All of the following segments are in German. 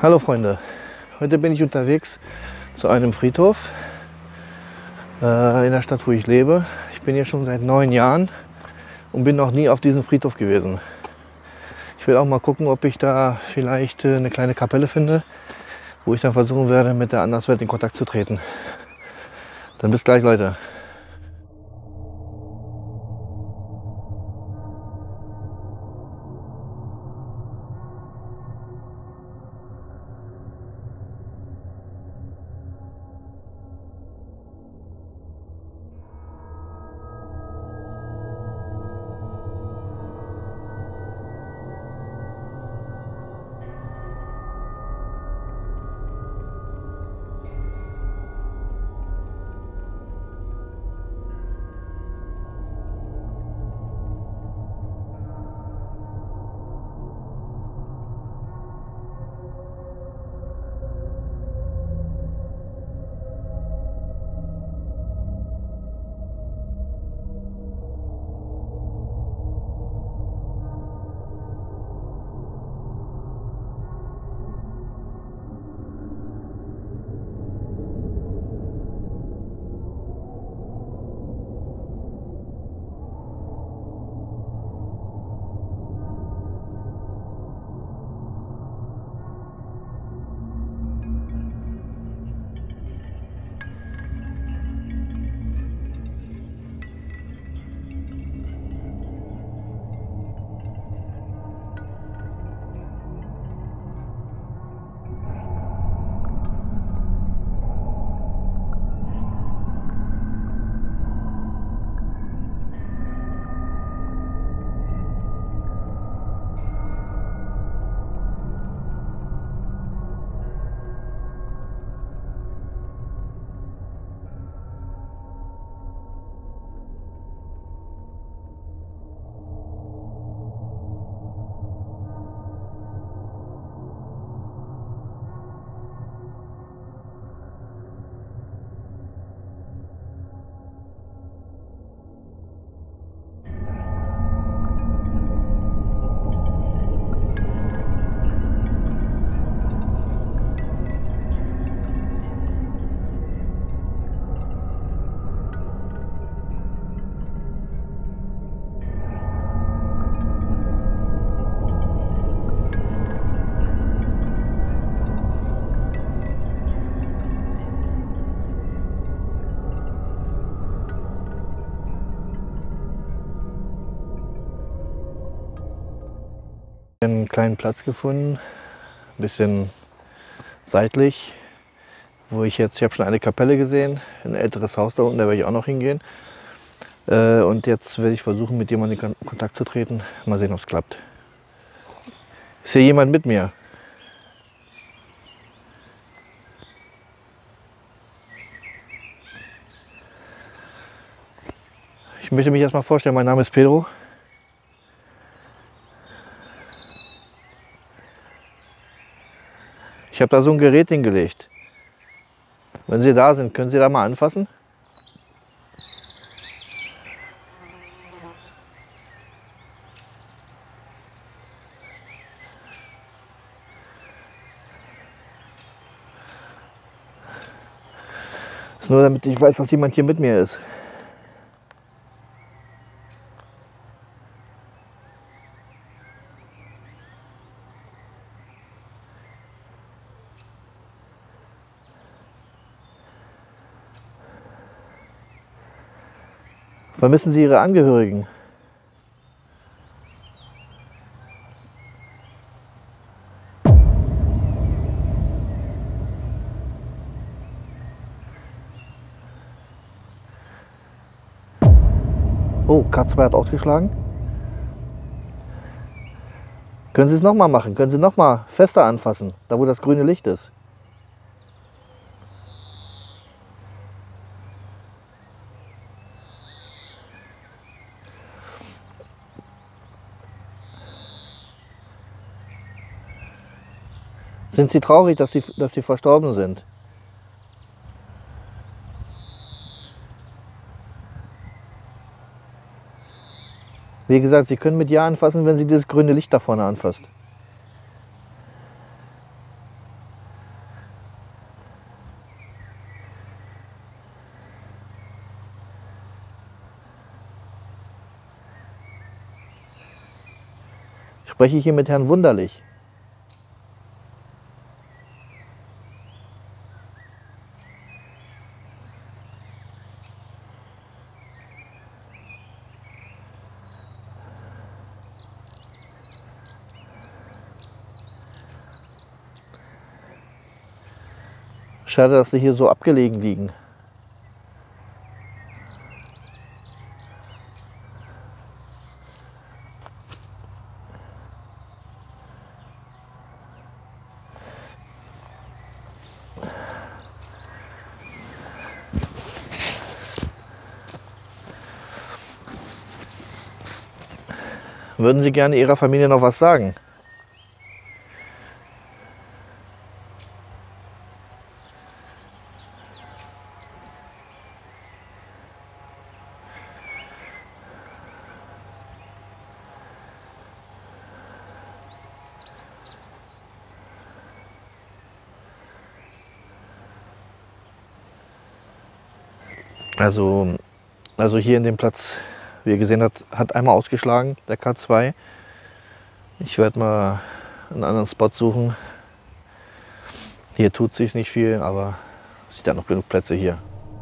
Hallo Freunde, heute bin ich unterwegs zu einem Friedhof in der Stadt, wo ich lebe. Ich bin hier schon seit 9 Jahren und bin noch nie auf diesem Friedhof gewesen. Ich will auch mal gucken, ob ich da vielleicht eine kleine Kapelle finde, wo ich dann versuchen werde, mit der Anderswelt in Kontakt zu treten. Dann bis gleich, Leute. Einen kleinen Platz gefunden, ein bisschen seitlich, wo ich habe schon eine Kapelle gesehen, ein älteres Haus da unten, da werde ich auch noch hingehen. Und jetzt werde ich versuchen, mit jemandem in Kontakt zu treten. Mal sehen, ob es klappt. Ist hier jemand mit mir? Ich möchte mich erstmal vorstellen, mein Name ist Pedro. Ich habe da so ein Gerät hingelegt. Wenn Sie da sind, können Sie da mal anfassen? Das ist nur damit ich weiß, dass jemand hier mit mir ist. Vermissen Sie Ihre Angehörigen? Oh, K2 hat ausgeschlagen. Können Sie es nochmal machen? Können Sie nochmal fester anfassen, da wo das grüne Licht ist? Sind Sie traurig, dass Sie verstorben sind? Wie gesagt, Sie können mit Ja anfassen, wenn Sie dieses grüne Licht da vorne anfasst. Spreche ich hier mit Herrn Wunderlich? Schade, dass sie hier so abgelegen liegen. Würden Sie gerne Ihrer Familie noch was sagen? Also hier in dem Platz, wie ihr gesehen habt, hat einmal ausgeschlagen, der K2. Ich werde mal einen anderen Spot suchen. Hier tut sich nicht viel, aber es sind ja noch genug Plätze hier.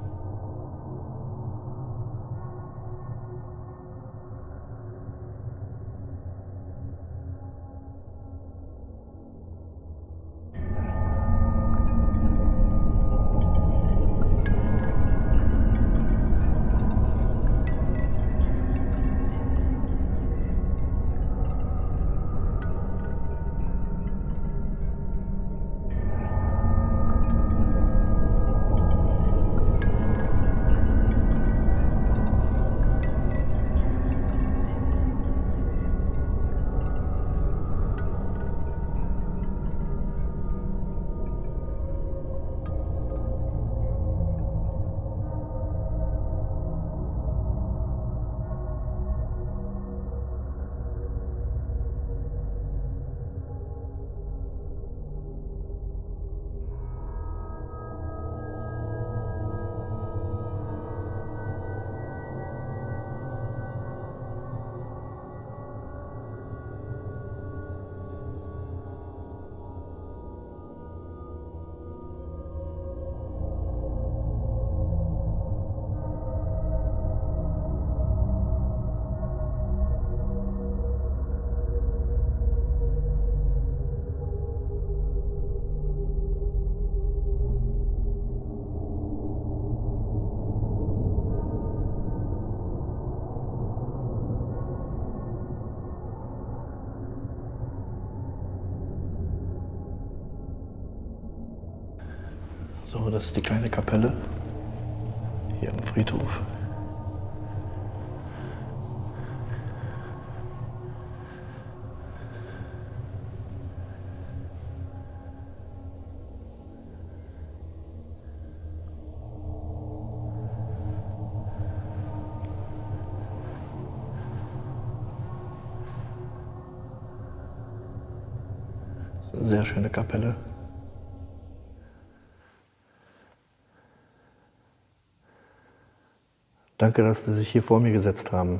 So, das ist die kleine Kapelle hier am Friedhof. Das ist eine sehr schöne Kapelle. Danke, dass Sie sich hier vor mir gesetzt haben.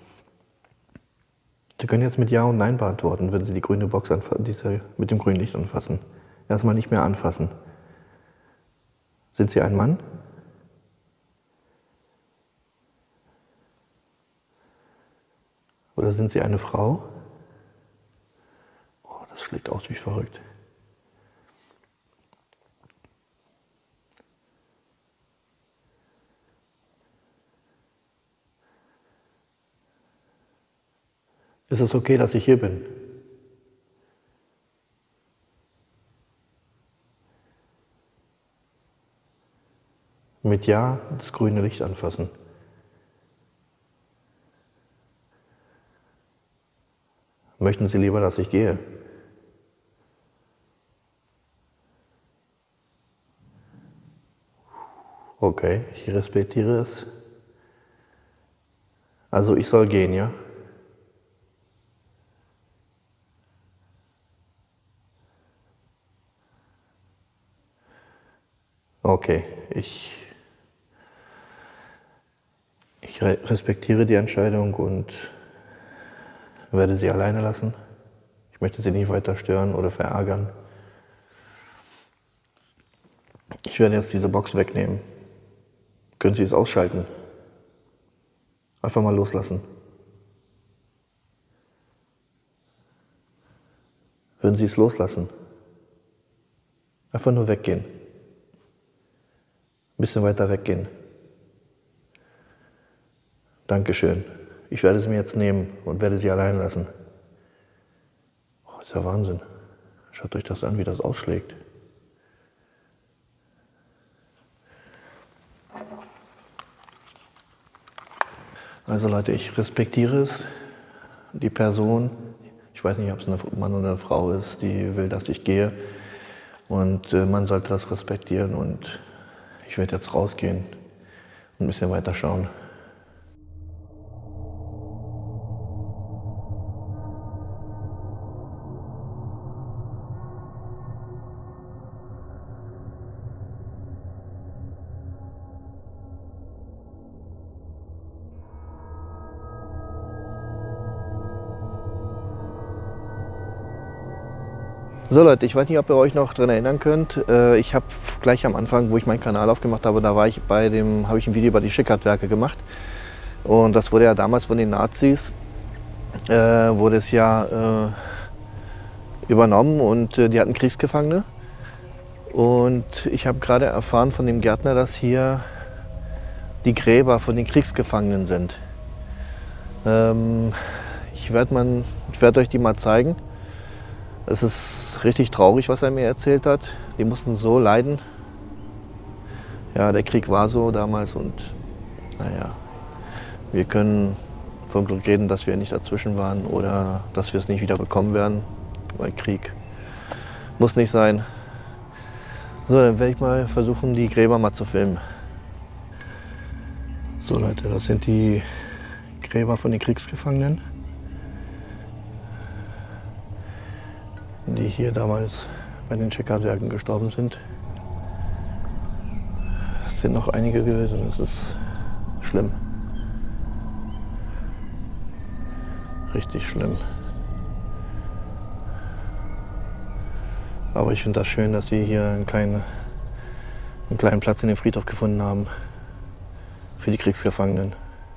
Sie können jetzt mit Ja und Nein beantworten, wenn Sie die grüne Box mit dem grünen Licht anfassen. Erstmal nicht mehr anfassen. Sind Sie ein Mann? Oder sind Sie eine Frau? Oh, das schlägt aus wie verrückt. Ist es okay, dass ich hier bin? Mit Ja das grüne Licht anfassen. Möchten Sie lieber, dass ich gehe? Okay, ich respektiere es. Also ich soll gehen, ja? Okay, ich respektiere die Entscheidung und werde Sie alleine lassen. Ich möchte Sie nicht weiter stören oder verärgern. Ich werde jetzt diese Box wegnehmen. Können Sie es ausschalten? Einfach mal loslassen. Würden Sie es loslassen? Einfach nur weggehen. Ein bisschen weiter weggehen. Dankeschön. Ich werde sie mir jetzt nehmen und werde sie allein lassen. Oh, ist ja Wahnsinn. Schaut euch das an, wie das ausschlägt. Also Leute, ich respektiere es. Die Person, ich weiß nicht, ob es ein Mann oder eine Frau ist, die will, dass ich gehe. Und man sollte das respektieren. Und ich werde jetzt rausgehen und ein bisschen weiter schauen. So Leute, ich weiß nicht, ob ihr euch noch daran erinnern könnt. Ich habe gleich am Anfang, wo ich meinen Kanal aufgemacht habe, da war ich habe ich ein Video über die Schickardwerke gemacht. Und das wurde ja damals von den Nazis, wurde es ja übernommen und die hatten Kriegsgefangene. Und ich habe gerade erfahren von dem Gärtner, dass hier die Gräber von den Kriegsgefangenen sind. Ich werde euch die mal zeigen. Es ist richtig traurig, was er mir erzählt hat. Die mussten so leiden. Ja, der Krieg war so damals und naja, wir können vom Glück reden, dass wir nicht dazwischen waren oder dass wir es nicht wieder bekommen werden, weil Krieg muss nicht sein. So, dann werde ich mal versuchen, die Gräber mal zu filmen. So Leute, das sind die Gräber von den Kriegsgefangenen, die hier damals bei den Schickardwerken gestorben sind. Es sind noch einige gewesen, es ist schlimm. Richtig schlimm. Aber ich finde das schön, dass sie hier einen kleinen Platz in dem Friedhof gefunden haben für die Kriegsgefangenen.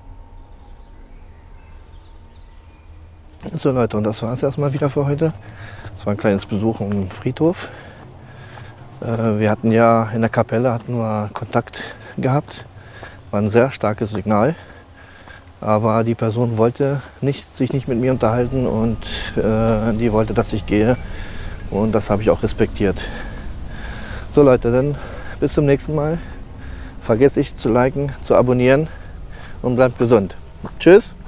So Leute, und das war es erstmal wieder für heute. Das war ein kleines Besuch im Friedhof. Wir hatten ja in der Kapelle Kontakt gehabt. War ein sehr starkes Signal. Aber die Person wollte sich nicht mit mir unterhalten und die wollte, dass ich gehe. Und das habe ich auch respektiert. So Leute, dann bis zum nächsten Mal. Vergesst nicht zu liken, zu abonnieren und bleibt gesund. Tschüss!